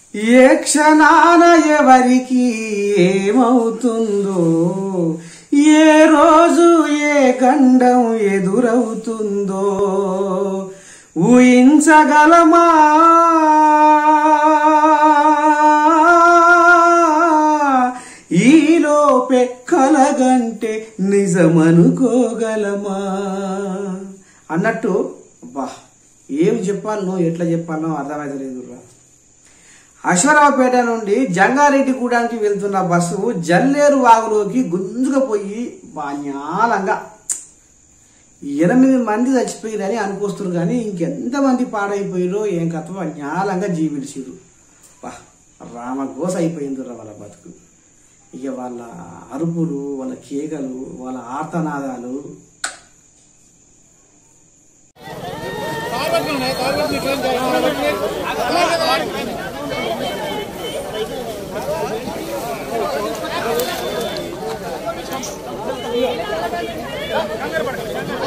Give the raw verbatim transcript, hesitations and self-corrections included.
ఏ క్షణాన ఎవరికి ఏమవుతుందో, ఏ రోజు ఏ గండం ఎదురవుతుందో ఊహించగలమా? ఈలోపే కలగంటే నిజమనుకోగలమా అన్నట్టు. అబ్బా ఏం చెప్పాలనో ఎట్లా చెప్పాలనో అర్థమైతలేదురా. అశ్వరావుపేట నుండి జంగారెడ్డి కూడానికి వెళ్తున్న బస్సు జల్లేరు వాగులోకి గుంజుకపోయి బాన్యాలంగా ఎనిమిది మంది చచ్చిపోయిరని అనుకొస్తున్నారు. కానీ ఇంకెంతమంది పాడైపోయారో ఏం కథ న్యాలంగా జీవిడిచిరు. బా రామఘోష అయిపోయిందిరా వాళ్ళ బతుకు. ఇక వాళ్ళ అరుపులు, వాళ్ళ కేకలు, వాళ్ళ ఆర్తనాదాలు. కంగారు పడకండి.